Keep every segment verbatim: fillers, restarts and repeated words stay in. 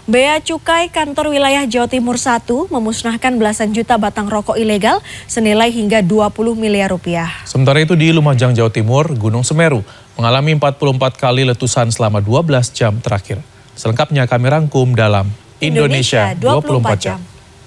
Bea Cukai Kantor Wilayah Jawa Timur satu memusnahkan belasan juta batang rokok ilegal senilai hingga dua puluh miliar rupiah. Sementara itu di Lumajang, Jawa Timur, Gunung Semeru mengalami empat puluh empat kali letusan selama dua belas jam terakhir. Selengkapnya kami rangkum dalam Indonesia, Indonesia dua puluh empat jam.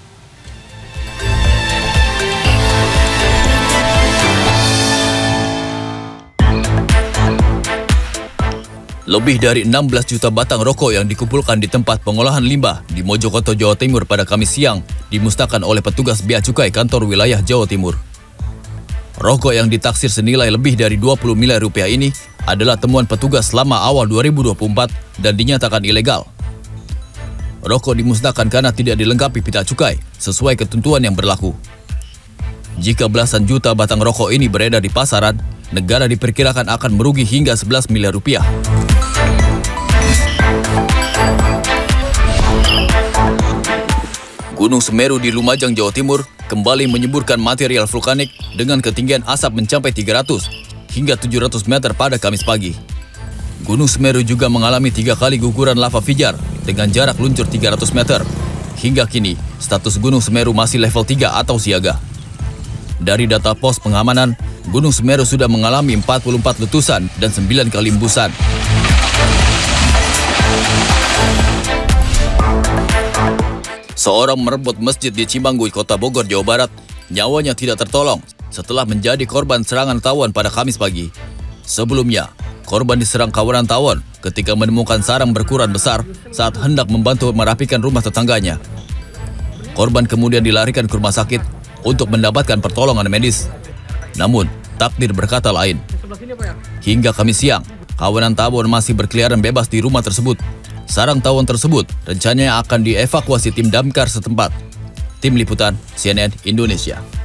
Lebih dari enam belas juta batang rokok yang dikumpulkan di tempat pengolahan limbah di Mojokerto, Jawa Timur pada Kamis siang dimusnahkan oleh petugas Bea Cukai Kantor Wilayah Jawa Timur. Rokok yang ditaksir senilai lebih dari dua puluh miliar rupiah ini adalah temuan petugas selama awal dua ribu dua puluh empat dan dinyatakan ilegal. Rokok dimusnahkan karena tidak dilengkapi pita cukai sesuai ketentuan yang berlaku. Jika belasan juta batang rokok ini beredar di pasaran, negara diperkirakan akan merugi hingga sebelas miliar rupiah. Gunung Semeru di Lumajang, Jawa Timur kembali menyemburkan material vulkanik dengan ketinggian asap mencapai tiga ratus hingga tujuh ratus meter pada Kamis pagi. Gunung Semeru juga mengalami tiga kali guguran lava pijar dengan jarak luncur tiga ratus meter. Hingga kini, status Gunung Semeru masih level tiga atau siaga. Dari data pos pengamanan, Gunung Semeru sudah mengalami empat puluh empat letusan dan sembilan kali embusan. Seorang merebut masjid di Cimanggu, Kota Bogor, Jawa Barat, nyawanya tidak tertolong setelah menjadi korban serangan tawon pada Kamis pagi. Sebelumnya, korban diserang kawanan tawon ketika menemukan sarang berukuran besar saat hendak membantu merapikan rumah tetangganya. Korban kemudian dilarikan ke rumah sakit untuk mendapatkan pertolongan medis. Namun, takdir berkata lain. Hingga Kamis siang, kawanan tawon masih berkeliaran bebas di rumah tersebut. Sarang tawon tersebut rencananya akan dievakuasi tim damkar setempat. Tim Liputan C N N Indonesia.